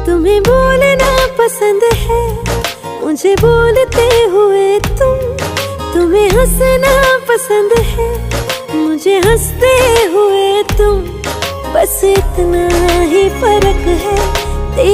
तुम्हें बोलना पसंद है, मुझे बोलते हुए तुम्हें हंसना पसंद है, मुझे हंसते हुए तुम। बस इतना ही फर्क है,